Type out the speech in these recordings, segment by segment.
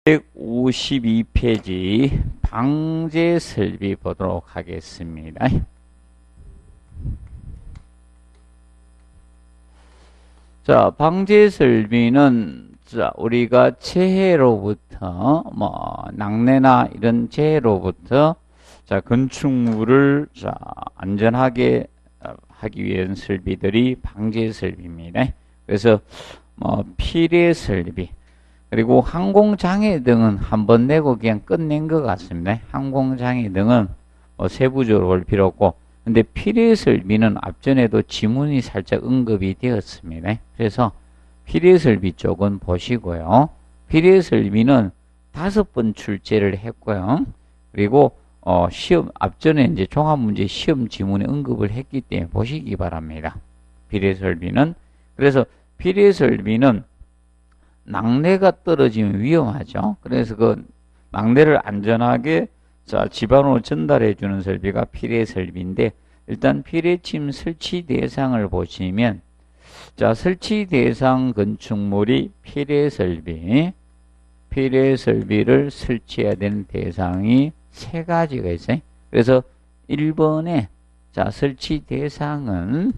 152페이지 방제 설비 보도록 하겠습니다. 자, 방제 설비는 우리가 재해로부터 낙뢰나 이런 재해로부터 건축물을 안전하게 하기 위한 설비들이 방제 설비입니다. 그래서 피래 설비, 그리고 항공장애 등은 한 번 내고 그냥 끝낸 것 같습니다. 항공장애 등은 세부적으로 볼 필요 없고, 근데 피래 설비는 앞전에도 지문이 살짝 언급이 되었습니다. 그래서 피래 설비 쪽은 보시고요. 피래 설비는 5번 출제를 했고요. 그리고 시험 앞전에 이제 종합문제 시험 지문에 언급을 했기 때문에 보시기 바랍니다. 피래 설비는, 그래서 피래 설비는 낙뢰가 떨어지면 위험하죠. 그래서 그 낙뢰를 안전하게 집안으로 전달해 주는 설비가 피래 설비인데, 일단 피래침 설치 대상을 보시면, 설치 대상 건축물이 피래 설비, 피래 설비를 설치해야 되는 대상이 3가지가 있어요. 그래서 1번에 설치 대상은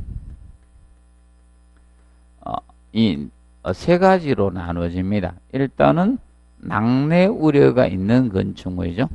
이 3가지로 나눠집니다. 일단은 낙뢰 우려가 있는 건축물이죠.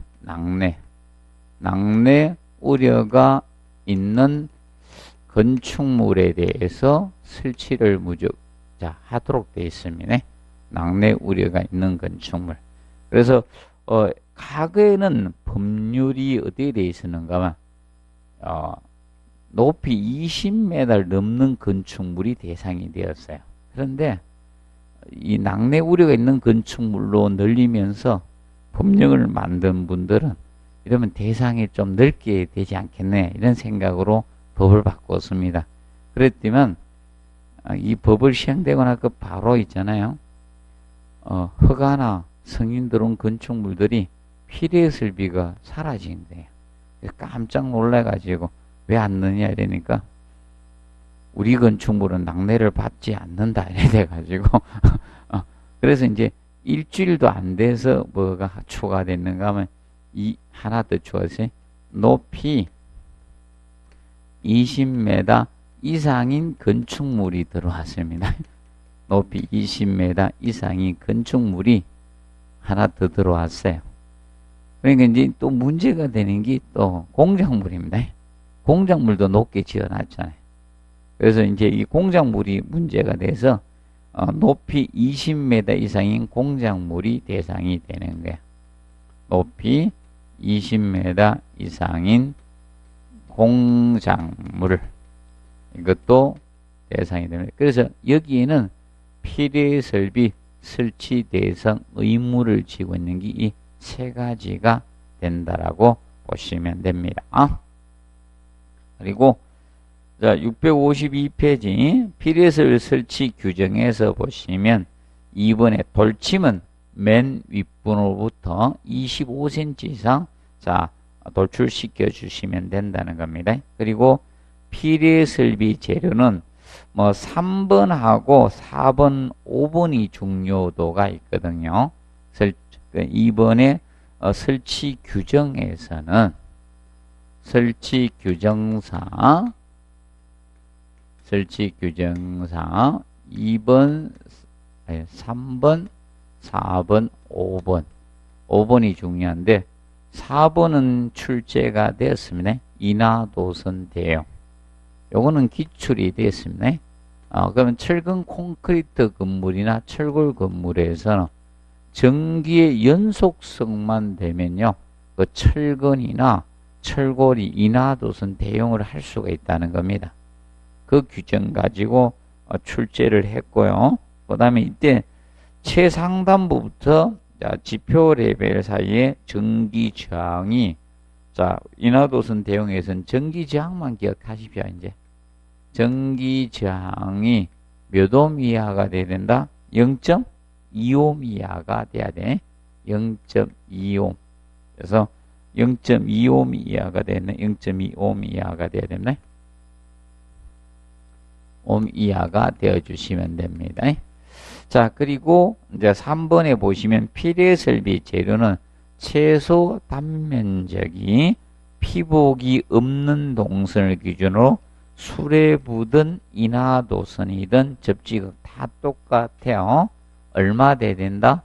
낙뢰 우려가 있는 건축물에 대해서 설치를 하도록 되어 있습니다. 낙뢰 우려가 있는 건축물. 그래서 과거에는 법률이 어디에 되어 있었는가 하면 높이 20m 넘는 건축물이 대상이 되었어요. 그런데 이 낙뢰 우려가 있는 건축물로 늘리면서 법령을 만든 분들은 이러면 대상이 좀 넓게 되지 않겠네, 이런 생각으로 법을 바꿨습니다. 그랬지만 이 법을 시행되고 나서 바로 있잖아요. 허가나 승인 들어온 건축물들이 피래 설비가 사라진대요. 깜짝 놀라가지고 왜 안 넣냐 이러니까 우리 건축물은 낙뢰를 받지 않는다 이래 돼가지고 그래서 이제 일주일도 안 돼서 뭐가 추가됐는가 하면 하나 더 추가했어요. 높이 20m 이상인 건축물이 들어왔습니다. 높이 20m 이상인 건축물이 하나 더 들어왔어요. 그러니까 이제 또 문제가 되는 게 또 공작물입니다. 공작물도 높게 지어놨잖아요. 그래서 이제 이 공작물이 문제가 돼서 높이 20m 이상인 공작물이 대상이 되는 거예요. 높이 20m 이상인 공작물, 이것도 대상이 됩니다. 그래서 여기에는 피래 설비 설치 대상 의무를 지고 있는 게 이 3가지가 된다라고 보시면 됩니다. 그리고 652페이지 피래설 설치 규정에서 보시면 2번에 돌침은 맨 윗분으로부터 25cm 이상 돌출시켜 주시면 된다는 겁니다. 그리고 피래 설비 재료는 3번하고 4번, 5번이 중요도가 있거든요. 2번에 설치 규정에서는 설치 규정상 2번, 3번, 4번, 5번이 중요한데 4번은 출제가 되었습니다. 인하도선 대용. 요거는 기출이 되었습니다. 그러면 철근 콘크리트 건물이나 철골 건물에서는 전기의 연속성만 되면요, 그 철근이나 철골이 인하도선 대용을 할 수가 있다는 겁니다. 그 규정 가지고 출제를 했고요. 그 다음에 이때 최상단부부터 지표 레벨 사이에 전기 저항이, 인하도선 대용에서는 전기 저항만 기억하십시오. 이제 전기 저항이 몇 옴 이하가 돼야 된다? 0.2옴 이하가 돼야 돼. 0.2옴. 그래서 0.2옴 이하가 되는 0.2옴 이하가 돼야 됩니다. 옴 이하가 되어 주시면 됩니다. 자, 그리고 이제 3번에 보시면 필요 설비 재료는 최소 단면적이 피복이 없는 동선을 기준으로 수레부든 인하도선이든 접지극 다 똑같아요. 얼마 돼야 된다?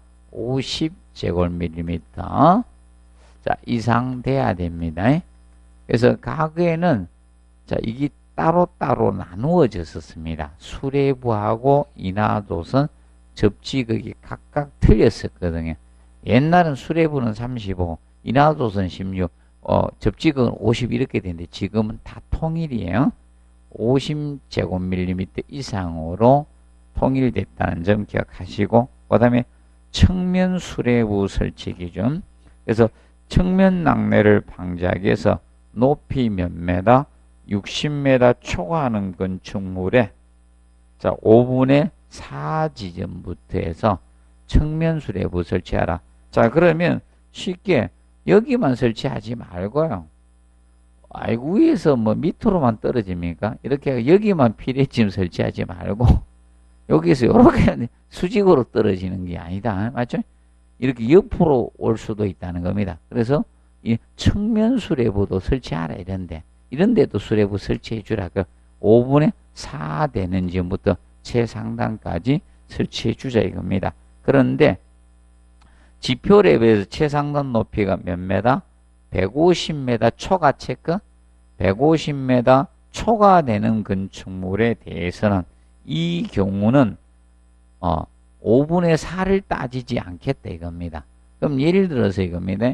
50제곱밀리미터. 자, 이상 돼야 됩니다. 그래서 과거에는 자, 이게 따로따로 나누어졌었습니다. 수레부하고 인하도선 접지극이 각각 틀렸었거든요. 옛날은 수레부는 35, 인하도선 16, 접지극은 50 이렇게 되는데 지금은 다 통일이에요. 50제곱밀리미터 이상으로 통일됐다는 점 기억하시고, 그 다음에 측면 수레부 설치 기준. 그래서 측면 낙뢰를 방지하기 위해서 높이 몇 메다? 60m 초과하는 건축물에 자 5분의 4 지점부터 해서 측면 수레부 설치하라. 자, 그러면 쉽게 여기만 설치하지 말고요. 아이고, 위에서 뭐 밑으로만 떨어집니까? 이렇게 여기만 피레짐 설치하지 말고 여기서 이렇게 수직으로 떨어지는 게 아니다. 맞죠? 이렇게 옆으로 올 수도 있다는 겁니다. 그래서 이 측면 수레부도 설치하라 이런데도 수레부 설치해 주라. 그 5분의 4 되는 지점부터 최상단까지 설치해 주자 이겁니다. 그런데 지표 랩에서 최상단 높이가 몇 메다? 150m 초과 체크. 150m 초과되는 건축물에 대해서는 이 경우는 5분의 4를 따지지 않겠다 이겁니다. 그럼 예를 들어서 이겁니다.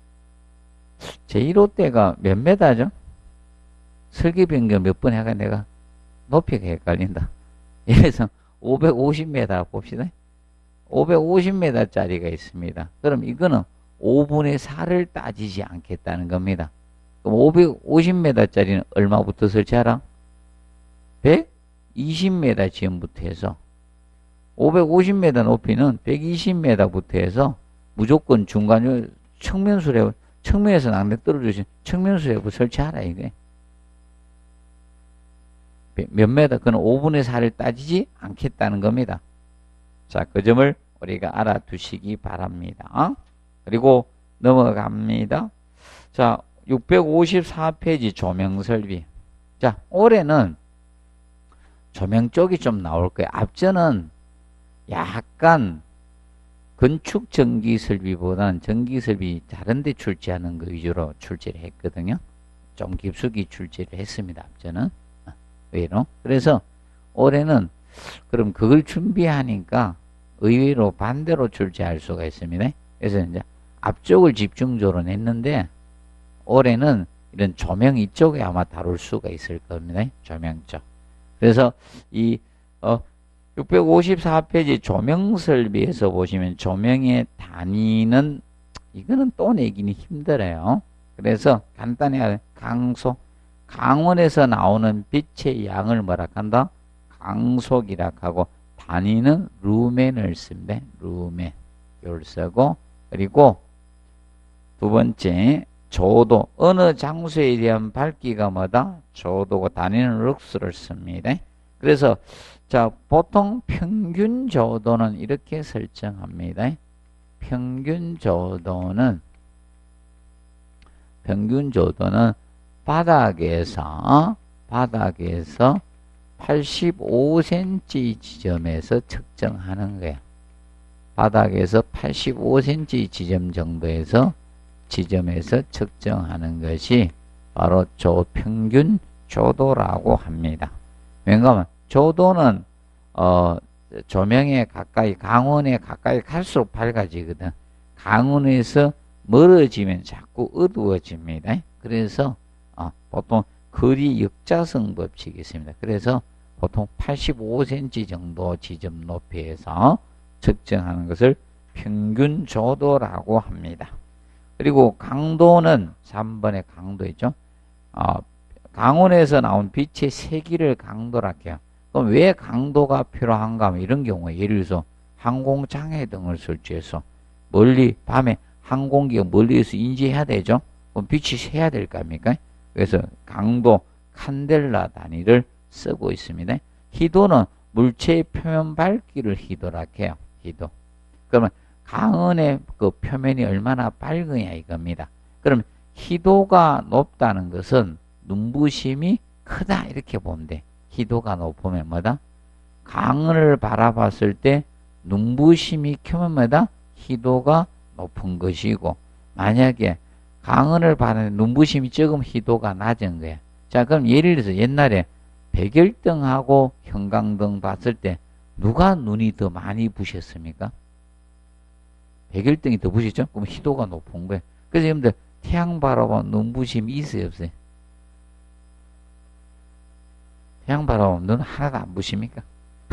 제1호대가 몇 메다죠? 설계 변경 몇 번 해가 내가 높이가 헷갈린다. 예를 들어서 550m 봅시다. 550m짜리가 있습니다. 그럼 이거는 5분의 4를 따지지 않겠다는 겁니다. 그럼 550m짜리는 얼마부터 설치하라? 120m 지점부터 해서 550m 높이는 120m부터 해서 무조건 중간 측면수레 측면에서 낙뢰 떨어지신 측면수레부 설치하라 이게. 몇 메다? 그건 5분의 4를 따지지 않겠다는 겁니다. 자, 그 점을 우리가 알아두시기 바랍니다. 그리고 넘어갑니다. 자, 654페이지 조명 설비. 자, 올해는 조명 쪽이 좀 나올 거예요. 앞전은 약간 건축 전기 설비보다는 전기 설비 다른 데 출제하는 거 위주로 출제를 했거든요. 좀 깊숙이 출제를 했습니다. 앞전은. 의외로. 그래서 올해는 그럼 그걸 준비하니까 의외로 반대로 출제할 수가 있습니다. 그래서 이제 앞쪽을 집중적으로 냈는데 올해는 이런 조명 이쪽에 아마 다룰 수가 있을 겁니다. 조명 쪽. 그래서 이 654페이지 조명 설비에서 보시면 조명의 단위는 이거는 또 내기는 힘들어요. 그래서 간단히 강소, 강원에서 나오는 빛의 양을 뭐라 한다? 강속이라 하고 단위는 루멘을 씁니다. 루멘 이걸 쓰고, 그리고 두 번째 조도, 어느 장소에 대한 밝기가 뭐다? 조도고 단위는 룩스를 씁니다. 그래서 자, 보통 평균 조도는 이렇게 설정합니다. 평균 조도는 바닥에서 85cm 지점에서 측정하는 거예요. 바닥에서 85cm 지점 정도에서 지점에서 측정하는 것이 바로 조평균 조도라고 합니다. 왜냐하면 조도는 조명에 가까이, 강원에 가까이 갈수록 밝아지거든. 강원에서 멀어지면 자꾸 어두워집니다. 그래서 보통 거리 역자성 법칙이 있습니다. 그래서 보통 85cm 정도 지점 높이에서 측정하는 것을 평균 조도라고 합니다. 그리고 강도는 3번의 강도 있죠. 강원에서 나온 빛의 세기를 강도라 해요. 그럼 왜 강도가 필요한가 하면 이런 경우에 예를 들어서 항공장애등을 설치해서 멀리 밤에 항공기가 멀리에서 인지해야 되죠. 그럼 빛이 새야 될 거 아닙니까? 그래서 강도 칸델라 단위를 쓰고 있습니다. 희도는 물체의 표면 밝기를 희도라 해요. 희도. 그러면 강은의 그 표면이 얼마나 밝으냐 이겁니다. 그럼 희도가 높다는 것은 눈부심이 크다 이렇게 보면 돼. 희도가 높으면 뭐다? 강은을 바라봤을 때 눈부심이 크면 뭐다? 희도가 높은 것이고, 만약에 강은을 바라는 눈부심이 적으면 희도가 낮은 거야. 자, 그럼 예를 들어서 옛날에 백열등하고 형광등 봤을 때 누가 눈이 더 많이 부셨습니까? 백열등이 더 부시죠? 그럼 희도가 높은 거예요. 그래서 여러분들 태양 바라보면 눈부심이 있어요, 없어요? 태양 바라보면 눈 하나도 안 부십니까?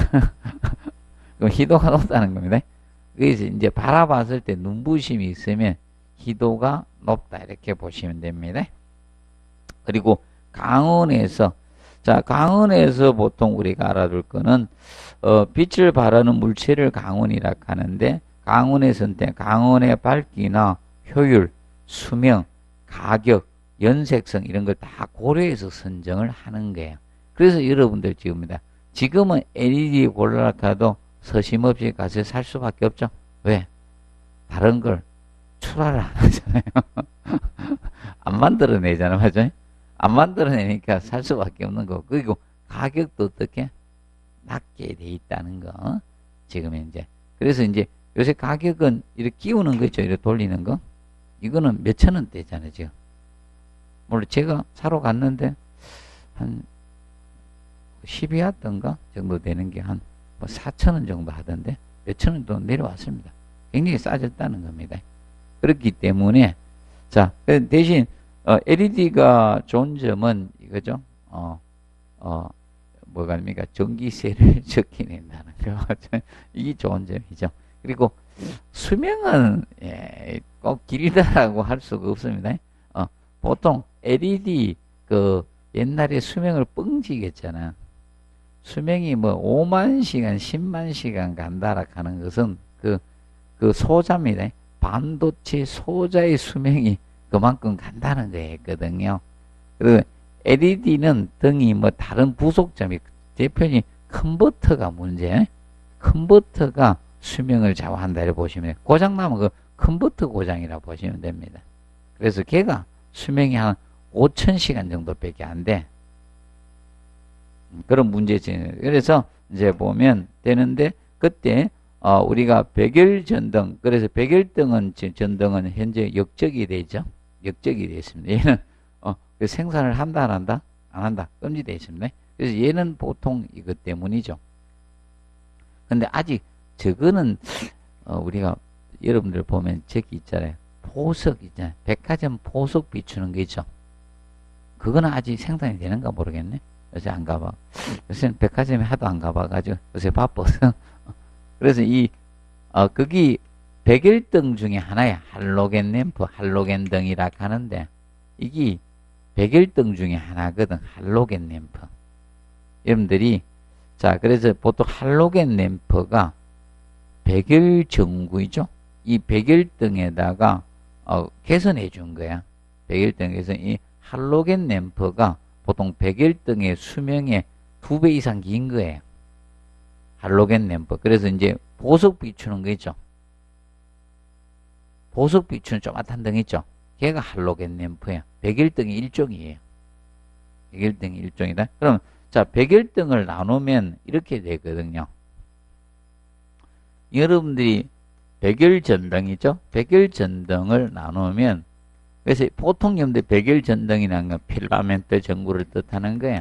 그럼 희도가 높다는 겁니다. 그래서 이제 바라봤을 때 눈부심이 있으면 희도가 높다 이렇게 보시면 됩니다. 그리고 강원에서, 자, 강원에서 보통 우리가 알아둘 거는 빛을 발하는 물체를 강원이라 하는데, 강원의 선택, 강원의 밝기나 효율, 수명, 가격, 연색성 이런 걸 다 고려해서 선정을 하는 거예요. 그래서 여러분들 지금은 LED 골라카도 서심없이 가서 살 수밖에 없죠. 왜? 다른 걸 출하를 안 하잖아요. 안 만들어내잖아요. 맞아요? 안 만들어내니까 살 수밖에 없는 거. 그리고 가격도 어떻게? 낮게 돼 있다는 거. 지금 이제. 그래서 이제 요새 가격은 이렇게 끼우는 거 있죠. 이렇게 돌리는 거. 이거는 몇천 원대잖아요, 지금. 물론 제가 사러 갔는데 한 12와트인가 정도 되는 게 한 뭐 4,000원 정도 하던데 몇천 원 정도 내려왔습니다. 굉장히 싸졌다는 겁니다. 그렇기 때문에, 자, 대신 LED가 좋은 점은 이거죠. 뭐가 아닙니까? 전기세를 적게 낸다는 거. 이게 좋은 점이죠. 그리고 수명은 꼭 길다라고 할 수가 없습니다. 보통 LED 그 옛날에 수명을 뻥지겠잖아. 수명이 뭐 5만 시간, 10만 시간 간다라 하는 것은 그 소자입니다. 반도체 소자의 수명이 그만큼 간다는 거였거든요. 그리고 LED는 등이 뭐 다른 부속점이, 대표적인 컨버터가 문제, 컨버터가 수명을 좌우한다 이렇게 보시면 돼요. 고장나면 그 컨버터 고장이라고 보시면 됩니다. 그래서 걔가 수명이 한 5,000시간 정도밖에 안 돼. 그런 문제지. 그래서 이제 보면 되는데, 그때 우리가 백열전등, 그래서 백열등은 전등은 현재 역적이 되죠. 역적이 되어 있습니다. 얘는 생산을 한다 안 한다? 안 한다. 금지되어 있습니다. 그래서 얘는 보통 이것 때문이죠. 근데 아직 저거는 우리가 여러분들 보면 저기 있잖아요. 보석 있잖아요. 백화점 보석 비추는 거 있죠. 그거는 아직 생산이 되는가 모르겠네. 요새 안 가봐. 요새는 백화점에 하도 안 가봐가지고 요새 바빠서. 그래서 거기 백열등 중에 하나야. 할로겐 램프, 할로겐 등이라 하는데, 이게 백열등 중에 하나거든. 할로겐 램프. 여러분들이, 자, 그래서 보통 할로겐 램프가 백열전구이죠. 이 백열등에다가 개선해 준 거야. 백열등에서 이 할로겐 램프가 보통 백열등의 수명의 2배 이상 긴 거예요. 할로겐 램프. 그래서 이제 보석 비추는 거 있죠. 보석 비추는 조그맣은 등 있죠. 걔가 할로겐 램프예요. 백열등의 일종이에요. 백열등의 일종이다. 그럼 자, 백열등을 나누면 이렇게 되거든요. 여러분들이 백열전등이죠. 백열전등을 나누면, 그래서 보통 여러분들 백열전등이라는 건 필라멘트 전구를 뜻하는 거예요.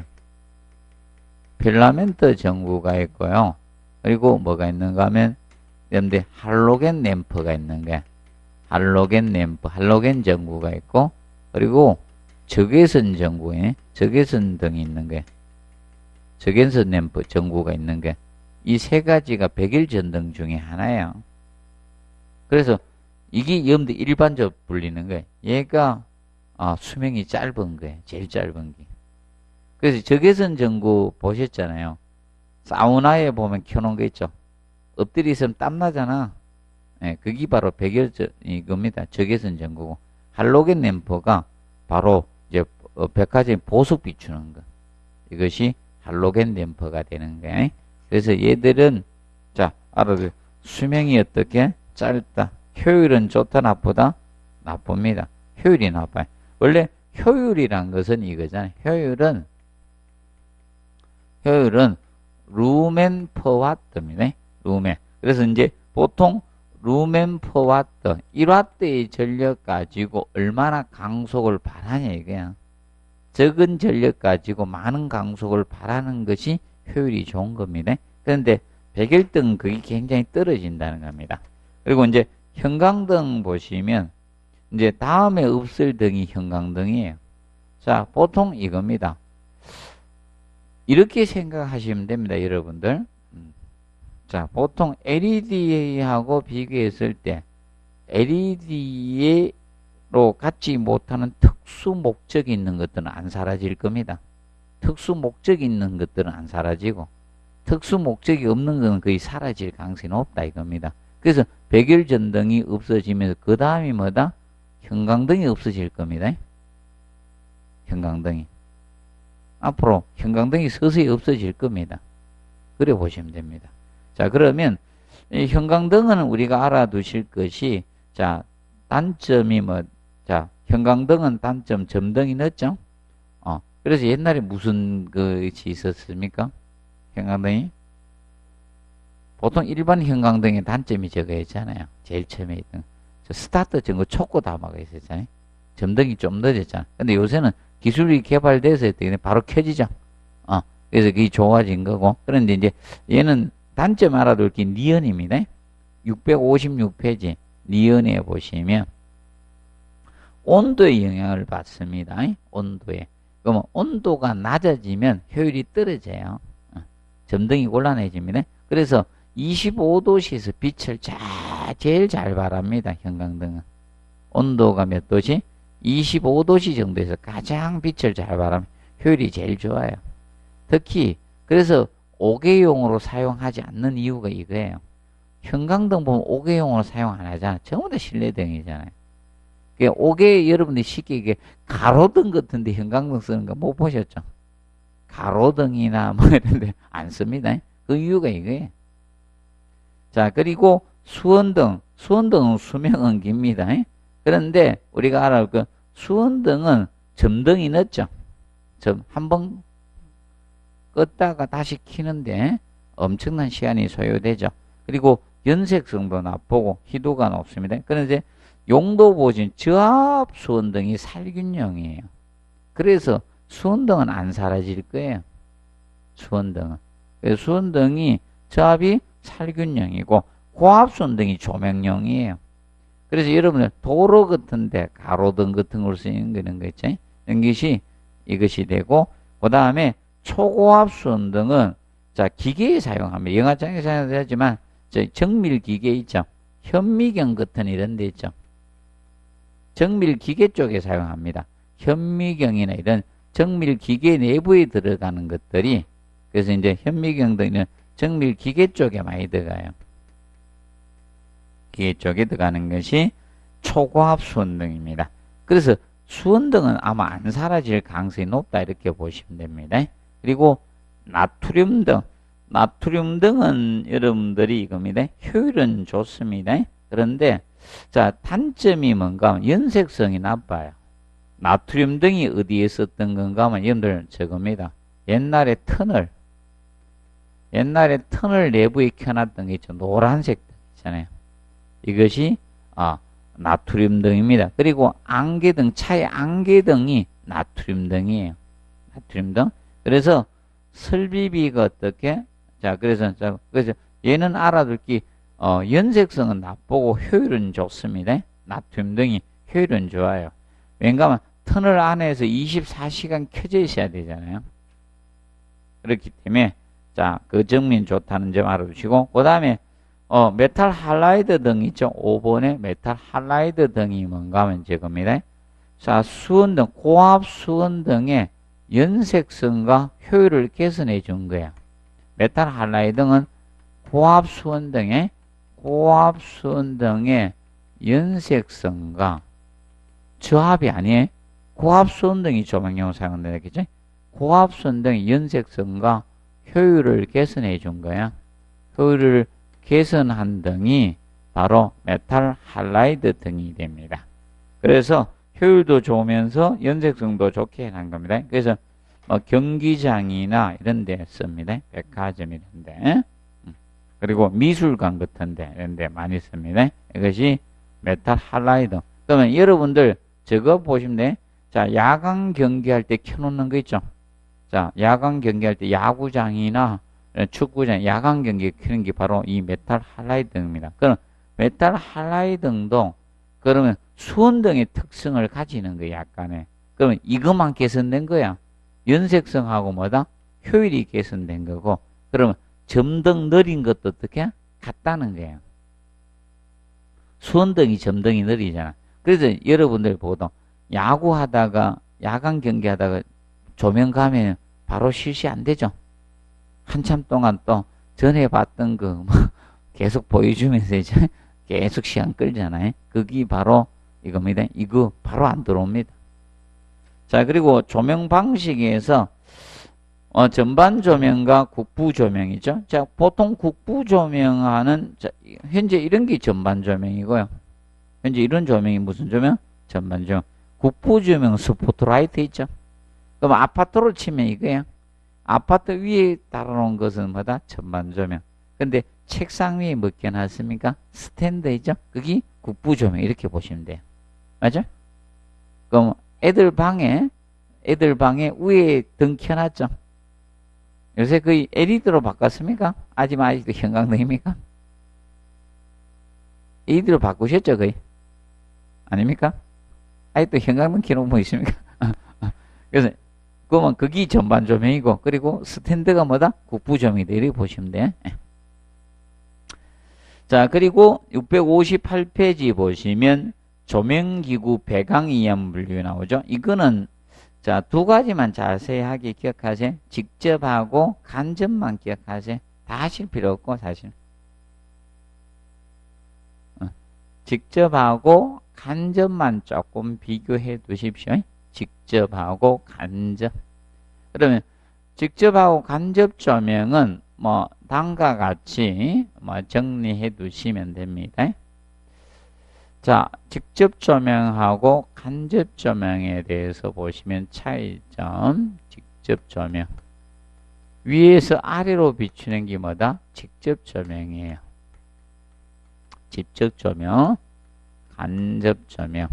필라멘트 전구가 있고요. 그리고 뭐가 있는가 하면 여러분들 할로겐 램프가 있는 거야. 할로겐 램프, 할로겐 전구가 있고, 그리고 적외선 전구에 적외선 등이 있는 거야. 적외선 램프 전구가 있는 게, 이 세 가지가 백열전등 중에 하나예요. 그래서 이게 여러분들 일반적으로 불리는 거예요. 얘가 수명이 짧은 거예요. 제일 짧은 게. 그래서 적외선 전구 보셨잖아요. 사우나에 보면 켜놓은 거 있죠. 엎드려 있으면 땀 나잖아. 그게 바로 이겁니다. 적외선 전구고, 할로겐 램프가 바로 이제 백화점 보석 비추는 거. 이것이 할로겐 램프가 되는 거예요. 그래서 얘들은 자 알아두세요. 수명이 어떻게? 짧다. 효율은 좋다 나쁘다? 나쁩니다. 효율이 나빠요. 원래 효율이란 것은 이거잖아요. 효율은 루멘 퍼 와트입니다. 루멘. 그래서 이제 보통 루멘 퍼 와트 1와트의 전력 가지고 얼마나 강속을 발하냐 이거야. 적은 전력 가지고 많은 강속을 발하는 것이 효율이 좋은 겁니다. 그런데 백열등 그게 굉장히 떨어진다는 겁니다. 그리고 이제 형광등 보시면 이제 다음에 없을 등이 형광등이에요. 자, 보통 이겁니다. 이렇게 생각하시면 됩니다, 여러분들. 자, 보통 LED하고 비교했을 때 LED로 갖지 못하는 특수 목적이 있는 것들은 안 사라질 겁니다. 특수 목적이 있는 것들은 안 사라지고 특수 목적이 없는 것은 거의 사라질 가능성이 높다 이겁니다. 그래서 백열전등이 없어지면서 그 다음이 뭐다? 형광등이 없어질 겁니다. 형광등이. 앞으로 형광등이 서서히 없어질 겁니다. 그래 보시면 됩니다. 자, 그러면 이 형광등은 우리가 알아두실 것이 자, 단점이 뭐, 자, 형광등은 단점, 점등이 늦죠? 그래서 옛날에 무슨 것이 있었습니까? 형광등이? 보통 일반 형광등의 단점이 저거 있잖아요. 제일 처음에 있던. 저 스타트 전거 촉구 담화가 있었잖아요. 점등이 좀 늦었잖아. 근데 요새는 기술이 개발돼서 바로 켜지죠. 그래서 그게 좋아진 거고. 그런데 이제 얘는 단점 알아둘 게 니언입니다. 656페이지 니언에 보시면 온도의 영향을 받습니다. 온도에. 그러면 온도가 낮아지면 효율이 떨어져요. 점등이 곤란해집니다. 그래서 25도씨에서 빛을 제일 잘 발합니다. 형광등은. 온도가 몇 도시? 25도씨 정도에서 가장 빛을 잘 발하면 효율이 제일 좋아요. 특히 그래서 5개용으로 사용하지 않는 이유가 이거예요. 형광등 보면 5개용으로 사용 안 하잖아. 전부 다 실내등이잖아요. 5개 여러분들이 쉽게 이게 가로등 같은데 형광등 쓰는 거 못 보셨죠? 가로등이나 뭐 이런데 안 씁니다. 그 이유가 이거예요. 자, 그리고 수원등은 수명은 깁니다. 그런데 우리가 알아야 할 건 수원등은 점등이 늦죠. 한번 껐다가 다시 켜는데 엄청난 시간이 소요되죠. 그리고 연색성도 나쁘고 희도가 높습니다. 그런데 용도 보시면 저압 수원등이 살균형이에요. 그래서 수원등은 안 사라질 거예요. 수원등은. 그래서 수원등이 저압이 살균형이고 고압 수원등이 조명용이에요. 그래서 여러분들 도로 같은데 가로등 같은 걸 쓰는 거 있죠. 이것이 되고 그 다음에 초고압 수원등은 자 기계에 사용합니다. 영화장에 사용하지만 정밀 기계 있죠. 현미경 같은 이런 데 있죠. 정밀 기계 쪽에 사용합니다. 현미경이나 이런 정밀 기계 내부에 들어가는 것들이 그래서 이제 현미경 등은 정밀 기계 쪽에 많이 들어가요. 기계 쪽에 들어가는 것이 초고압 수원등입니다. 그래서 수원등은 아마 안 사라질 가능성이 높다 이렇게 보시면 됩니다. 그리고 나트륨등. 나트륨등은 여러분들이 이겁니다. 효율은 좋습니다. 그런데 자 단점이 뭔가 하면 연색성이 나빠요. 나트륨등이 어디에 썼던 건가 하면 여러분들 저겁니다. 옛날에 터널 내부에 켜놨던 게 있죠. 노란색 등 있잖아요. 이것이 나트륨등입니다. 그리고 안개등, 차의 안개등이 나트륨등이에요. 나트륨등. 그래서 설비비가 어떻게? 자, 그래서 얘는 알아둘 게 연색성은 나쁘고 효율은 좋습니다. 나트륨등이 효율은 좋아요. 왜냐하면 터널 안에서 24시간 켜져 있어야 되잖아요. 그렇기 때문에 자, 그 점이 좋다는 점 알아두시고 그 다음에 메탈 할라이드 등 있죠. 5번에 메탈 할라이드 등이 뭔가 하면 저겁니다. 자, 수원등, 고압 수원등의 연색성과 효율을 개선해 준 거야. 메탈 할라이드는 고압 수원등의 연색성과 저압이 아니에요. 고압 수원등이 조명용으로 사용된다 했겠죠. 고압 수원등의 연색성과 효율을 개선해 준 거야. 효율을 개선한 등이 바로 메탈 할라이드 등이 됩니다. 그래서 효율도 좋으면서 연색성도 좋게 해놓은 겁니다. 그래서 뭐 경기장이나 이런 데 씁니다. 백화점 이런 데. 그리고 미술관 같은 데 이런 데 많이 씁니다. 이것이 메탈 할라이드. 그러면 여러분들 저거 보시면 돼. 자, 야간 경기할 때 켜놓는 거 있죠. 자, 야간 경기할 때 야구장이나 축구장, 야간 경기 켜는 게 바로 이 메탈 할라이드 등입니다. 그럼 메탈 할라이드 등도 그러면 수온등의 특성을 가지는 거예요, 약간의. 그러면 이것만 개선된 거야. 연색성하고 뭐다? 효율이 개선된 거고, 그러면 점등 느린 것도 어떻게? 같다는 거예요. 수온등이 점등이 느리잖아. 그래서 여러분들 보도 야구하다가, 야간 경기하다가 조명 가면 바로 실시 안 되죠. 한참 동안 또 전에 봤던 거 계속 보여주면서 이제 계속 시간 끌잖아요. 그게 바로 이겁니다. 이거 바로 안 들어옵니다. 자, 그리고 조명 방식에서 전반 조명과 국부 조명이죠. 자, 보통 국부 조명하는, 자, 현재 이런 게 전반 조명이고요. 현재 이런 조명이 무슨 조명? 전반 조명. 국부 조명 스포트라이트 있죠. 그럼 아파트로 치면 이거야. 아파트 위에 달아놓은 것은 뭐다? 전반 조명. 근데 책상 위에 뭐 껴놨습니까? 스탠드 있죠? 그게 국부 조명 이렇게 보시면 돼요. 맞죠? 그럼 애들 방에 위에 등 켜놨죠? 요새 거의 LED로 바꿨습니까? 아직도 형광등입니까? LED로 바꾸셨죠, 거의? 아닙니까? 아직도 형광등 켜놓은 뭐 있습니까? 그래서, 그러면 그게 전반 조명이고, 그리고 스탠드가 뭐다? 국부 조명이다. 이렇게 보시면 돼. 자, 그리고 658페이지 보시면 조명기구 배광이염 분류 나오죠. 이거는 자, 두 가지만 자세하게 기억하세요. 직접하고 간접만 기억하세요. 다 하실 필요 없고 사실. 직접하고 간접만 조금 비교해 두십시오. 직접하고 간접. 그러면 직접하고 간접 조명은 뭐 다음과 같이 뭐 정리해 두시면 됩니다. 자, 직접 조명하고 간접 조명에 대해서 보시면 차이점. 직접 조명. 위에서 아래로 비추는 게 뭐다? 직접 조명이에요. 직접 조명, 간접 조명.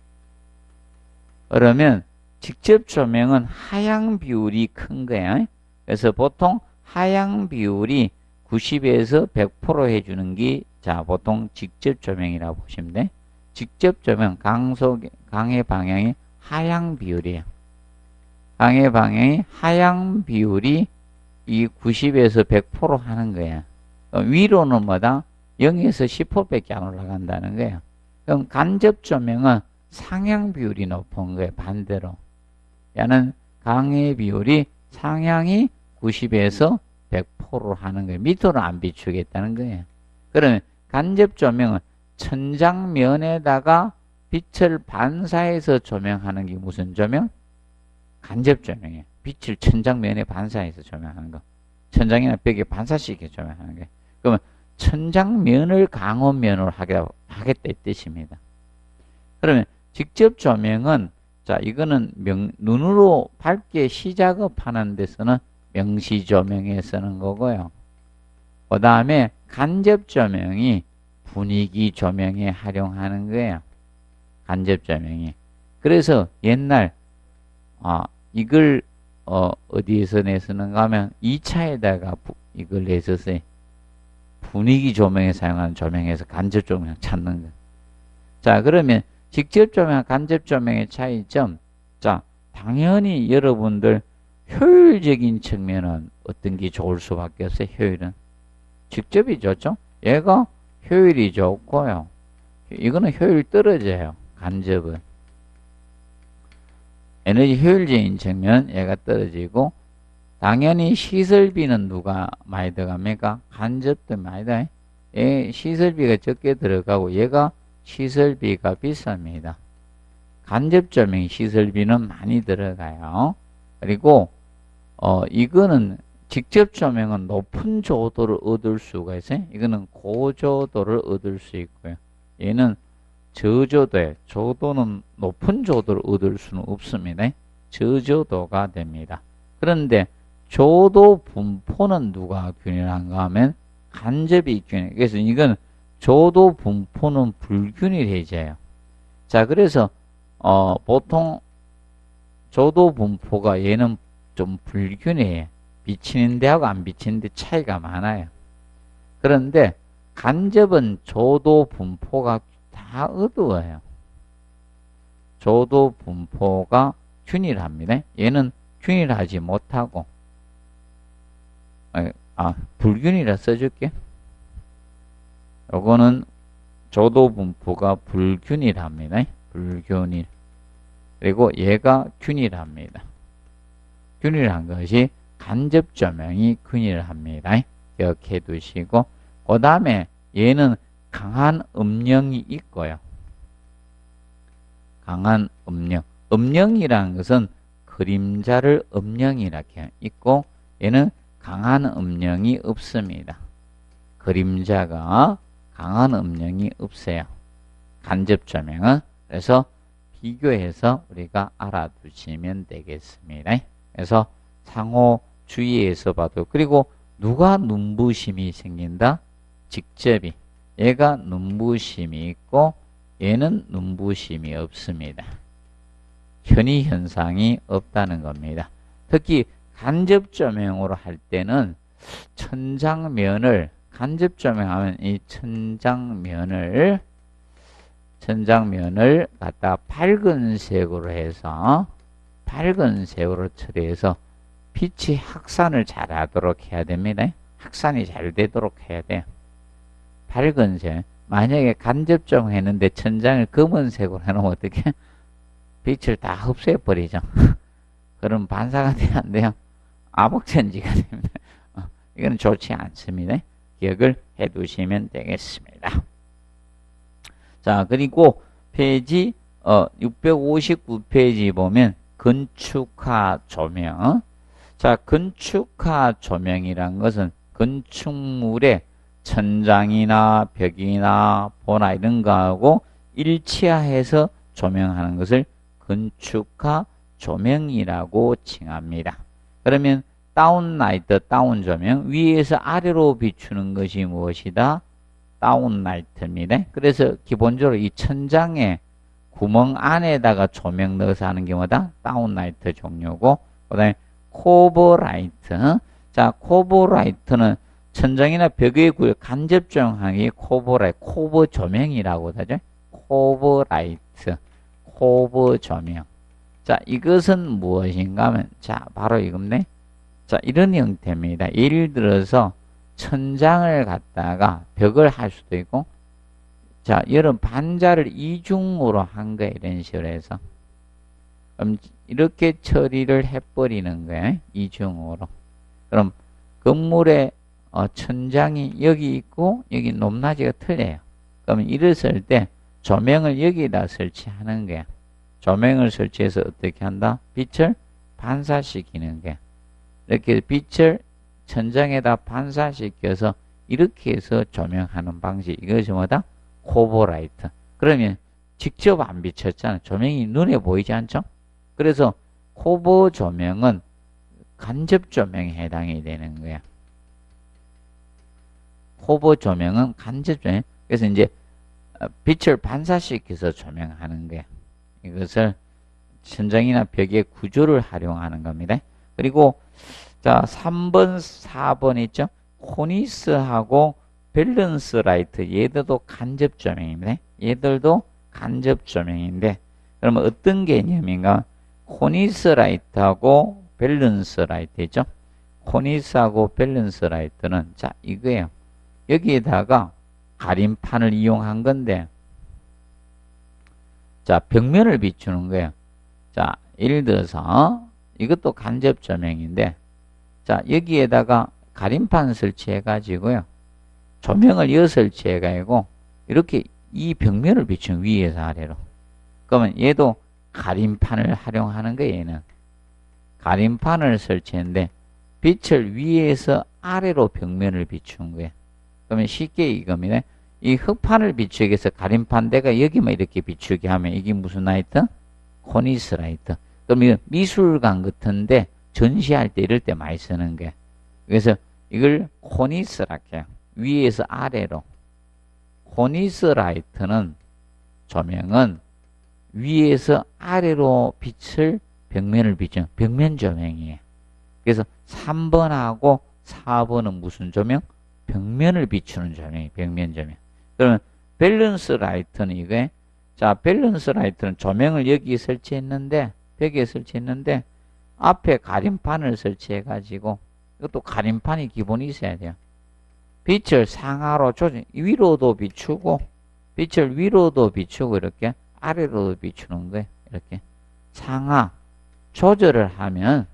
그러면 직접 조명은 하향 비율이 큰 거야. 그래서 보통 하향 비율이 90에서 100% 해주는 게 자, 보통 직접 조명이라고 보시면 돼. 직접 조명, 강의 방향이 하향 비율이에요. 강의 방향이 하향 비율이 이 90에서 100% 하는 거야. 위로는 뭐다? 0에서 10%밖에 안 올라간다는 거예요. 그럼 간접 조명은 상향 비율이 높은 거예요. 반대로. 얘는 강의 비율이 상향이 90에서 100% 하는 거예요. 밑으로 안 비추겠다는 거예요. 그러면 간접 조명은 천장면에다가 빛을 반사해서 조명하는 게 무슨 조명? 간접 조명이에요. 빛을 천장면에 반사해서 조명하는 거. 천장이나 벽에 반사시켜 조명하는 거예요. 그러면 천장면을 강원면으로 하겠다 이 뜻입니다. 그러면 직접 조명은 자, 이거는 눈으로 밝게 시작업하는 데서는 명시 조명에 쓰는 거고요. 그 다음에 간접 조명이 분위기 조명에 활용하는 거예요. 간접 조명이. 그래서 옛날 이걸 어디에서 내쓰는가 하면 2차에다가 이걸 내썼어요. 분위기 조명에 사용하는 조명에서 간접 조명 찾는 거. 자, 그러면 직접 조명, 간접 조명의 차이점. 자, 당연히 여러분들 효율적인 측면은 어떤 게 좋을 수밖에 없어요. 효율은. 직접이 좋죠. 얘가 효율이 좋고요. 이거는 효율 떨어져요. 간접은. 에너지 효율적인 측면 얘가 떨어지고 당연히 시설비는 누가 많이 들어갑니까? 간접도 많이 들어가요. 얘 시설비가 적게 들어가고 얘가 시설비가 비쌉니다. 간접 조명 시설비는 많이 들어가요. 그리고 이거는 직접 조명은 높은 조도를 얻을 수가 있어요. 이거는 고조도를 얻을 수 있고요. 얘는 저조도에, 조도는 높은 조도를 얻을 수는 없습니다. 저조도가 됩니다. 그런데 조도 분포는 누가 균일한가 하면 간접이 균일. 그래서 이건 조도 분포는 불균일해져요. 자, 그래서 보통 조도 분포가 얘는 좀 불균해요. 비치는 데하고 안 비치는 데 차이가 많아요. 그런데 간접은 조도 분포가 다 어두워요. 조도 분포가 균일합니다. 얘는 균일하지 못하고, 불균이라 써줄게. 요거는 조도 분포가 불균일합니다. 불균일. 그리고 얘가 균일합니다. 균일한 것이 간접 조명이 균일합니다. 기억해 두시고, 그 다음에 얘는 강한 음영이 있고요. 강한 음영. 음영이라는 것은 그림자를 음영이라고 있고, 얘는 강한 음영이 없습니다. 그림자가 강한 음영이 없어요. 간접 조명은. 그래서 비교해서 우리가 알아두시면 되겠습니다. 그래서 상호 주의해서 봐도, 그리고 누가 눈부심이 생긴다? 직접이. 얘가 눈부심이 있고 얘는 눈부심이 없습니다. 현이 현상이 없다는 겁니다. 특히 간접 조명으로 할 때는 천장면을, 간접 조명하면 이 천장면을 갖다 밝은 색으로 해서, 밝은 색으로 처리해서 빛이 확산을 잘 하도록 해야 됩니다. 확산이 잘 되도록 해야 돼요. 밝은 색. 만약에 간접 조명했는데 천장을 검은색으로 해놓으면 어떻게? 빛을 다 흡수해버리죠. 그럼 반사가 돼야 안 돼요? 암흑천지가 됩니다. 이건 좋지 않습니다. 기억을 해 두시면 되겠습니다. 자, 그리고 페이지 659페이지 보면 건축화 조명. 자, 건축화 조명이란 것은 건축물의 천장이나 벽이나 보나 이런 거하고 일치화해서 조명하는 것을 건축화 조명이라고 칭합니다. 그러면 다운라이트, 다운 조명, 위에서 아래로 비추는 것이 무엇이다? 다운라이트입니다. 그래서 기본적으로 이 천장에 구멍 안에다가 조명 넣어서 하는 게 뭐다? 다운라이트 종류고, 그 다음에 코버라이트. 자, 코버라이트는 천장이나 벽에 간접 조명하기 코버라이트, 코버 조명이라고 하죠. 코버라이트, 코버 조명. 자, 이것은 무엇인가 하면, 자, 바로 이겁네. 자, 이런 형태입니다. 예를 들어서 천장을 갖다가 벽을 할 수도 있고, 자, 여러분 반자를 이중으로 한 거예요. 이런 식으로 해서. 그럼 이렇게 처리를 해버리는 거예요. 이중으로. 그럼 건물의 천장이 여기 있고 여기 높낮이가 틀려요. 그러면 이랬을 때 조명을 여기다 설치하는 거야. 조명을 설치해서 어떻게 한다? 빛을 반사시키는 거야. 이렇게 빛을 천장에다 반사시켜서 이렇게 해서 조명하는 방식. 이것이 뭐다? 코버라이트. 그러면 직접 안 비쳤잖아. 조명이 눈에 보이지 않죠? 그래서 코버 조명은 간접 조명에 해당이 되는 거야. 코버 조명은 간접 조명. 그래서 이제 빛을 반사시켜서 조명하는 거야. 이것을 천장이나 벽의 구조를 활용하는 겁니다. 그리고 자, 3번, 4번 있죠? 코니스하고 밸런스 라이트. 얘들도 간접 조명입니다. 얘들도 간접 조명인데, 그러면 어떤 개념인가? 코니스 라이트하고 밸런스 라이트 있죠? 코니스하고 밸런스 라이트는, 자, 이거예요. 여기에다가 가림판을 이용한 건데, 자, 벽면을 비추는 거예요. 자, 예를 들어서, 이것도 간접 조명인데, 자, 여기에다가 가림판 설치해가지고요. 조명을 설치해가지고, 이렇게 이 벽면을 비추는 위에서 아래로. 그러면 얘도 가림판을 활용하는 거예요, 얘는. 가림판을 설치했는데, 빛을 위에서 아래로 벽면을 비추는 거예요. 그러면 쉽게 이겁니다. 이 흑판을 비추기 위해서 가림판대가 여기만 이렇게 비추게 하면 이게 무슨 라이트? 코니스 라이트. 그럼 이거 미술관 같은데 전시할 때 이럴 때 많이 쓰는 거예요. 그래서 이걸 코니스라고 해요. 위에서 아래로. 코니스 라이트는 조명은 위에서 아래로 빛을 벽면을 비추는 벽면 조명이에요. 그래서 3번하고 4번은 무슨 조명? 벽면을 비추는 조명이에요. 벽면 조명. 그러면 밸런스 라이트는 이게, 자, 밸런스 라이트는 조명을 여기 설치했는데, 벽에 설치했는데, 앞에 가림판을 설치해가지고, 이것도 가림판이 기본이 있어야 돼요. 빛을 상하로 조정, 위로도 비추고, 빛을 위로도 비추고, 이렇게 아래로도 비추는 거예요. 이렇게. 상하 조절을 하면,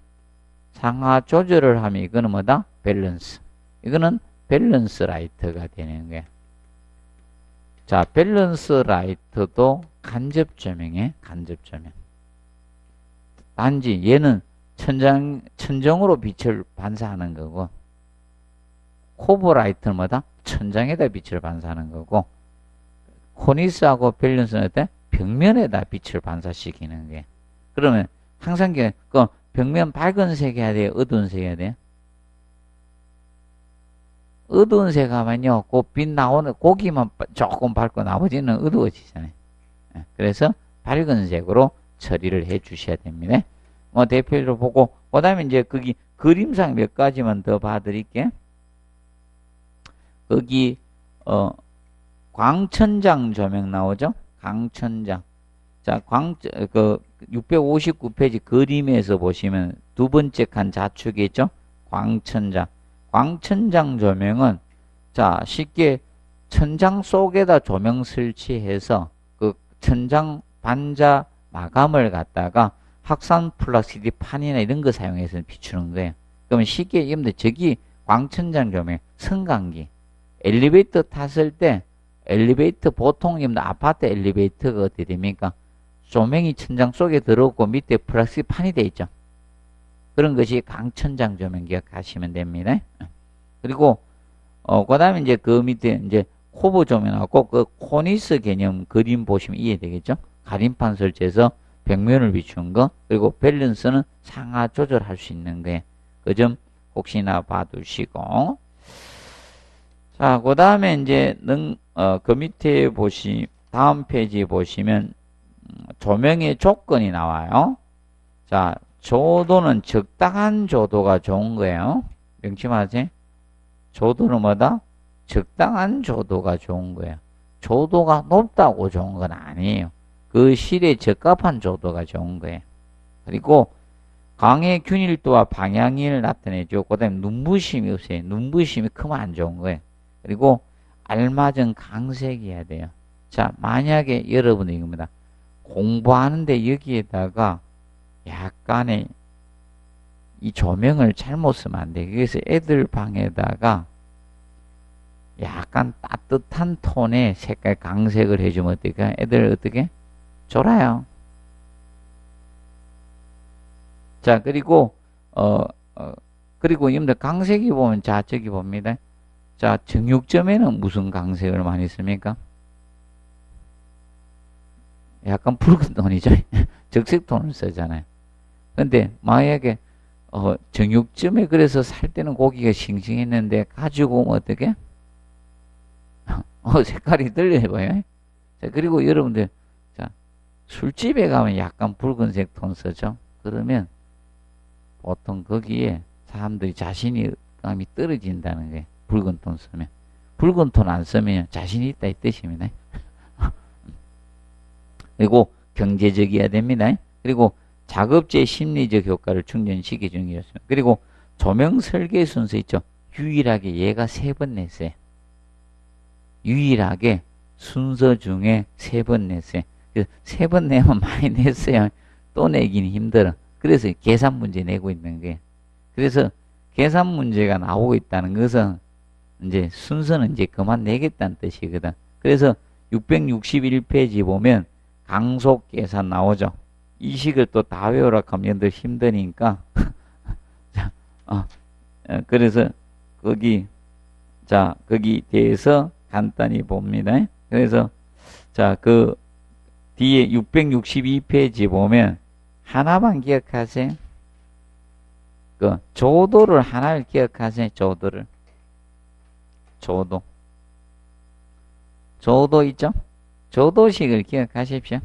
이거는 뭐다? 밸런스. 이거는 밸런스 라이트가 되는 거예요. 자, 밸런스 라이트도 간접 조명이에요. 간접 조명. 단지 얘는 천정으로 빛을 반사하는 거고, 코브 라이트는 뭐다? 천장에다 빛을 반사하는 거고, 코니스하고 밸런스는 어때? 벽면에다 빛을 반사시키는 거예요. 그러면 항상 그 벽면 밝은색 해야 돼요? 어두운 색 해야 돼요? 어두운 색 하면요, 그 빛 나오는 고기만 조금 밝고 나머지는 어두워지잖아요. 그래서 밝은 색으로 처리를 해 주셔야 됩니다. 뭐 대표로 보고, 그 다음에 이제 거기 그림상 몇 가지만 더 봐드릴게요. 거기, 광천장 조명 나오죠? 광천장. 자, 659페이지 그림에서 보시면 두 번째 칸 좌측에 있죠? 광천장. 광천장 조명은, 자, 쉽게 천장 속에다 조명 설치해서 그 천장 반자 마감을 갖다가 확산 플라스틱 판이나 이런 거 사용해서 비추는 거예요. 그러면 쉽게 얘기하면 저기 광천장 조명, 승강기. 엘리베이터 탔을 때 엘리베이터 보통 아파트 엘리베이터가 어떻게 됩니까? 조명이 천장 속에 들어오고 밑에 플라스틱 판이 돼 있죠. 그런 것이 광천장 조명 기억하시면 됩니다. 그리고 그 다음에 이제 그 밑에 이제 코브 조명하고 그 코니스 개념 그림 보시면 이해되겠죠? 가림판 설치해서 벽면을 비추는 거, 그리고 밸런스는 상하 조절할 수 있는 거예요. 그 점 혹시나 봐두시고. 자, 그 다음에 이제 그 밑에 다음 페이지 보시면 조명의 조건이 나와요. 자, 조도는 적당한 조도가 좋은 거예요. 명심하세요. 조도는 뭐다? 적당한 조도가 좋은 거예요. 조도가 높다고 좋은 건 아니에요. 그 실에 적합한 조도가 좋은 거예요. 그리고 광의 균일도와 방향을 나타내죠. 그 다음에 눈부심이 없어요. 눈부심이 크면 안 좋은 거예요. 그리고 알맞은 강색이어야 돼요. 자, 만약에 여러분이 이겁니다. 공부하는데 여기에다가 약간의 이 조명을 잘못 쓰면 안 돼. 그래서 애들 방에다가 약간 따뜻한 톤의 색깔 강색을 해주면 어떨까? 애들 어떻게? 졸아요. 자, 그리고 그리고 여러분들 강색이 보면, 자, 저기 봅니다. 자, 정육점에는 무슨 강색을 많이 씁니까? 약간 붉은 톤이죠. 적색 톤을 쓰잖아요. 근데 만약에 정육점에 그래서 살 때는 고기가 싱싱했는데 가지고 오면 어떻게? 색깔이 들려봐요. 자, 그리고 여러분들, 자, 술집에 가면 약간 붉은색 톤 쓰죠. 그러면 보통 거기에 사람들이 자신감이 떨어진다는 거예요. 붉은 톤 쓰면. 붉은 톤 안 쓰면 자신이 있다 이 뜻입니다. 그리고 경제적이어야 됩니다. 그리고 작업자의 심리적 효과를 충전시켜주는 게 좋습니다. 그리고 조명 설계 순서 있죠. 유일하게 얘가 3번 냈어요. 유일하게 순서 중에 3번 냈어요. 3번 내면 많이 냈어요. 또 내기는 힘들어. 그래서 계산 문제 내고 있는 거예요. 그래서 계산 문제가 나오고 있다는 것은 이제 순서는 이제 그만 내겠다는 뜻이거든. 그래서 661페이지 보면 강속 계산 나오죠. 이 식을 또 다 외우라 하면 여러분들 힘드니까 그래서 거기 자 거기 대해서 간단히 봅니다. 그래서 자 그 뒤에 662페이지 보면 하나만 기억하세요. 그 조도를 하나를 기억하세요. 조도를. 조도 있죠? 조도식을 기억하십시오.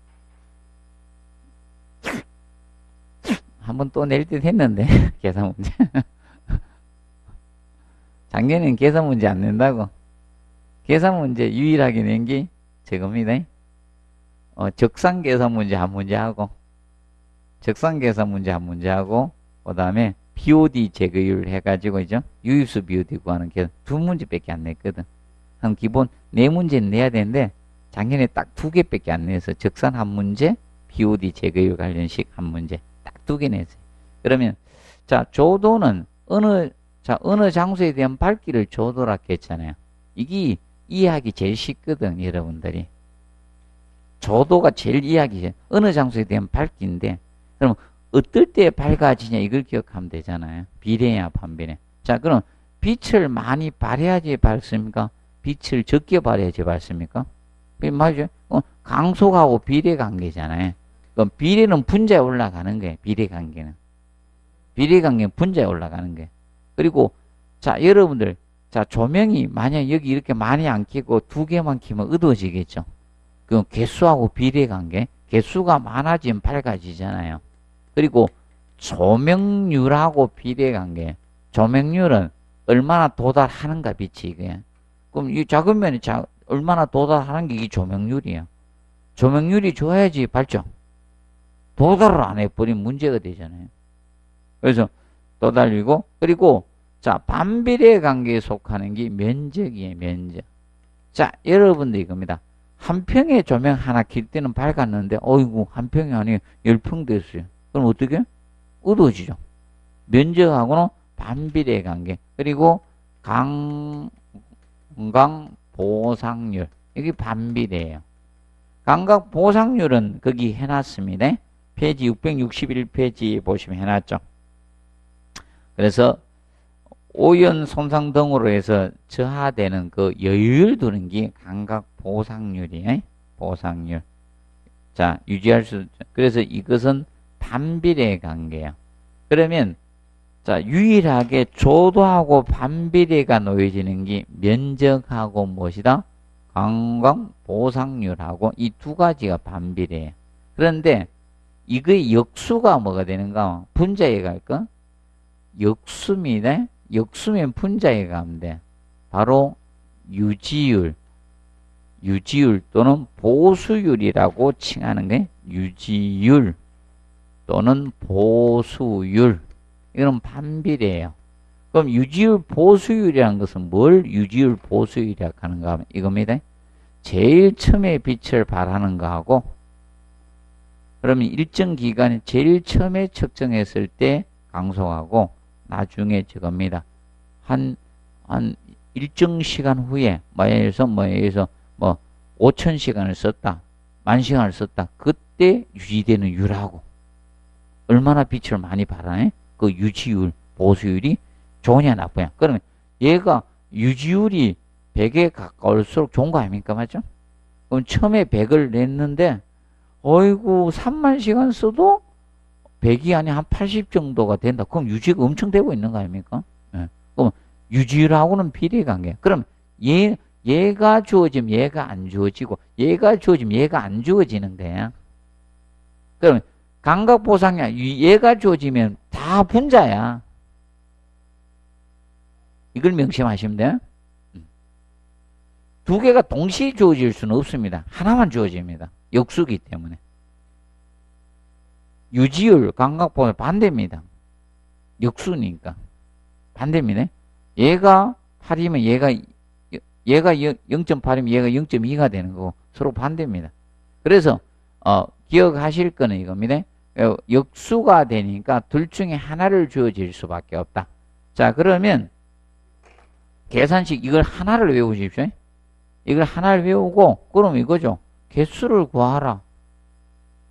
한번 또 낼 듯 했는데 계산 문제. 작년에는 계산 문제 안 낸다고. 계산 문제 유일하게 낸 게 저겁니다. 적산 계산 문제 한 문제 하고, 적산 계산 문제 한 문제 하고, 그 다음에 BOD 제거율 해가지고, 이죠? 유입수 BOD 구하는 계산 두 문제밖에 안 냈거든. 한 기본 네 문제는 내야 되는데, 작년에 딱 두 개밖에 안 내서 적산 한 문제, BOD 제거율 관련식 한 문제, 딱 두 개 냈어요. 그러면, 자, 조도는 어느 장소에 대한 밝기를 조도라고 했잖아요. 이게 이해하기 제일 쉽거든, 여러분들이. 조도가 제일 이해하기, 어느 장소에 대한 밝기인데, 그럼 어떨 때 밝아지냐 이걸 기억하면 되잖아요. 비례야 반비례. 자, 그럼 빛을 많이 발해야지 밝습니까? 빛을 적게 발해야지 밝습니까? 맞죠? 강속하고 비례 관계잖아요. 그럼 비례는 분자에 올라가는 거예요. 비례 관계는 분자에 올라가는 거예요. 그리고 자, 여러분들, 자, 조명이 만약 여기 이렇게 많이 안 켜고 두 개만 켜면 어두워지겠죠. 그 개수하고 비례 관계, 개수가 많아지면 밝아지잖아요. 그리고 조명률하고 비례 관계, 조명률은 얼마나 도달하는가 빛이 이거야. 그럼 이 작은 면이 얼마나 도달하는 게 이게 조명률이야. 조명률이 좋아야지 밝죠. 도달을 안 해버리면 문제가 되잖아요. 그래서 도달이고, 그리고 자, 반비례 관계에 속하는 게 면적이에요. 면적. 자, 여러분들 이겁니다. 한 평에 조명 하나 킬 때는 밝았는데 어이구 한 평이 아니에요. 10평 됐어요. 그럼 어떻게? 어두워지죠. 면적하고는 반비례 관계. 그리고 강강 보상률. 이게 반비례예요. 감각 보상률은 거기 해놨습니다. 페이지 661페이지 보시면 해놨죠. 그래서 오연 손상 등으로 해서 저하되는 그 여유를 두는 게 감각 보상률이에요. 보상률. 자, 유지할 수, 그래서 이것은 반비례 관계예요. 그러면, 자, 유일하게 조도하고 반비례가 놓여지는 게 면적하고 무엇이다? 감각 보상률하고 이 두 가지가 반비례예요. 그런데 이거의 역수가 뭐가 되는가? 분자에 갈까? 역수입니다. 역수면 분자에 가면 돼. 바로 유지율 또는 보수율이라고 칭하는 게 유지율 또는 보수율. 이건 반비례예요. 그럼 유지율 보수율이라는 것은 뭘 유지율 보수율이라고 하는가 하면 이겁니다. 제일 처음에 빛을 발하는 거하고, 그러면 일정 기간에 제일 처음에 측정했을 때 강속하고 나중에 저겁니다. 한 일정 시간 후에, 예를 들어서 5,000시간을 썼다. 10,000시간을 썼다. 그때 유지되는 율하고, 얼마나 빛을 많이 발하네? 그 유지율, 보수율이 좋으냐, 나쁘냐. 그러면 얘가 유지율이 100에 가까울수록 좋은 거 아닙니까? 맞죠? 그럼 처음에 100을 냈는데, 어이구, 30,000시간 써도 100이 아니라 한 80 정도가 된다. 그럼 유지가 엄청 되고 있는 거 아닙니까? 예. 그럼 유지율하고는 비례관계. 그럼 얘가 주어지면 얘가 안 주어지고, 얘가 주어지면 얘가 안 주어지는 거야. 그럼 감각보상이야. 얘가 주어지면 다 분자야. 이걸 명심하시면 돼요. 두 개가 동시에 주어질 수는 없습니다. 하나만 주어집니다. 역수기 때문에. 유지율, 감각보상 반대입니다. 역수니까. 반대입니다. 얘가 8이면 얘가 0.8이면 얘가 0.2가 되는 거고 서로 반대입니다. 그래서 기억하실 거는 이겁니다. 역수가 되니까 둘 중에 하나를 주어질 수밖에 없다. 자, 그러면 계산식 이걸 하나를 외우십시오. 이걸 하나를 외우고, 그럼 이거죠. 개수를 구하라.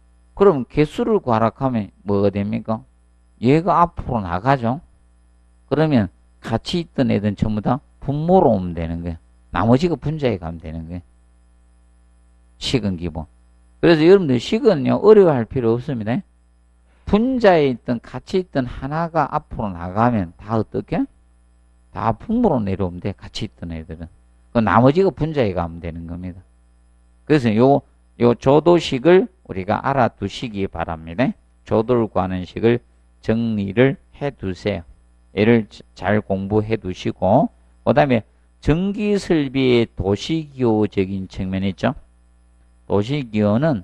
그럼 개수를 구하라 하면 뭐가 됩니까? 얘가 앞으로 나가죠. 그러면 같이 있던 애들은 전부 다 분모로 오면 되는 거예요. 나머지가 분자에 가면 되는 거예요. 식은 기본. 그래서 여러분들 식은요, 어려워할 필요 없습니다. 분자에 있던, 같이 있던 하나가 앞으로 나가면 다 어떻게? 다 분모로 내려오면 돼. 같이 있던 애들은. 그 나머지가 분자에 가면 되는 겁니다. 그래서 요 조도식을 우리가 알아두시기 바랍니다. 조도를 구하는 식을 정리를 해 두세요. 얘를 잘 공부해 두시고, 그 다음에 전기설비의 도시기호적인 측면 있죠? 도시기호는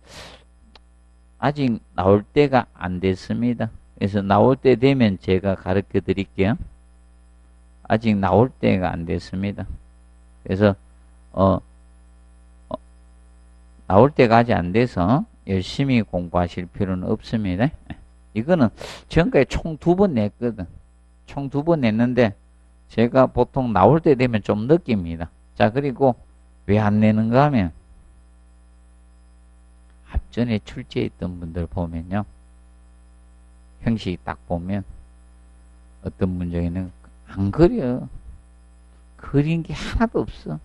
아직 나올 때가 안 됐습니다. 그래서 나올 때 되면 제가 가르쳐 드릴게요. 아직 나올 때가 안 됐습니다. 그래서 나올 때가 아직 안 돼서 열심히 공부하실 필요는 없습니다. 이거는 지금까지 총 2번 냈거든. 총 2번 냈는데 제가 보통 나올 때 되면 좀 느낍니다. 자, 그리고 왜 안 내는가 하면 앞전에 출제했던 분들 보면요, 형식이 딱 보면 어떤 문제에는 안 그려. 그린 게 하나도 없어.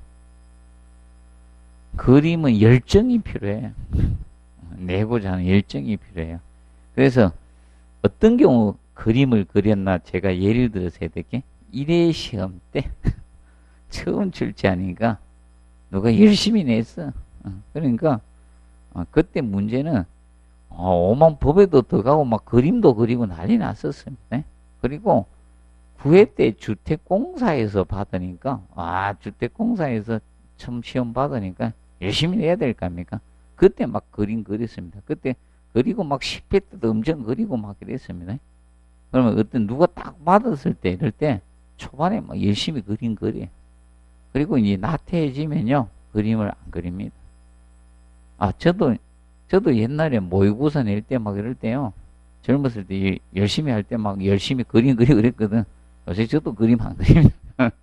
그림은 열정이 필요해. 내고자 하는 열정이 필요해요. 그래서 어떤 경우 그림을 그렸나 제가 예를 들어서 해야 될게, 1회 시험 때 처음 출제하니까 누가 열심히 냈어. 그러니까 그때 문제는 오만 법에도 들어가고 막 그림도 그리고 난리 났었습니다. 그리고 9회 때 주택공사에서 받으니까, 주택공사에서 처음 시험 받으니까 열심히 해야 될 거 아닙니까? 그때 막 그림 그렸습니다. 그때 그리고 막 10회 때도 엄청 그리고 막 그랬습니다. 그러면 누가 딱 받았을 때, 이럴 때 초반에 막 열심히 그림 그려. 그리고 이제 나태해지면요, 그림을 안 그립니다. 저도 옛날에 모의고사 낼 때 막 이럴 때요, 젊었을 때 열심히 할 때 막 열심히 그림 그리고 그랬거든. 요새 저도 그림 안 그립니다.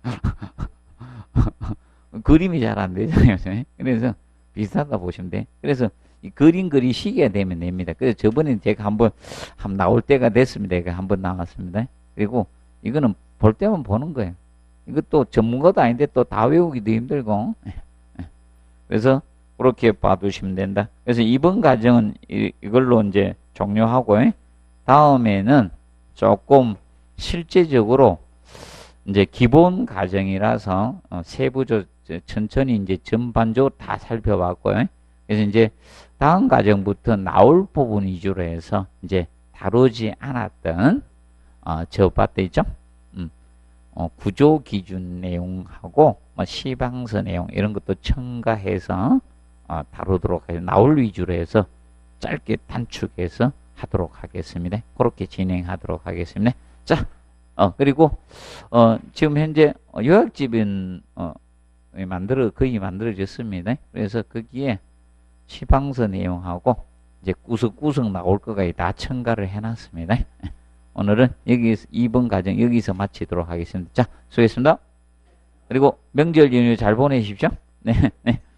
그림이 잘 안 되잖아요. 그래서 비슷하다 보시면 돼. 그래서 이 그림 그리 시기가 되면 냅니다. 그래서 저번에 제가 한번 나올 때가 됐습니다. 제가 한번 나왔습니다. 그리고 이거는 볼 때만 보는 거예요. 이것도 전문가도 아닌데 또 다 외우기도 힘들고. 그래서 그렇게 봐두시면 된다. 그래서 이번 과정은 이걸로 이제 종료하고, 다음에는 조금 실제적으로 이제 기본 과정이라서 세부적 천천히 이제 전반적으로 다 살펴봤고요. 그래서 이제 다음 과정부터 나올 부분 위주로 해서 이제 다루지 않았던 저 봤다 있죠? 구조 기준 내용하고 시방서 내용 이런 것도 첨가해서 다루도록 해서 나올 위주로 해서 짧게 단축해서 하도록 하겠습니다. 그렇게 진행하도록 하겠습니다. 자, 그리고 지금 현재 요약집은 거의 만들어졌습니다. 그래서 거기에 시방서 내용하고 이제 구석구석 나올 거가 다 첨가를 해놨습니다. 오늘은 여기서 2번 과정 여기서 마치도록 하겠습니다. 자, 수고했습니다. 그리고 명절 연휴 잘 보내십시오. 네.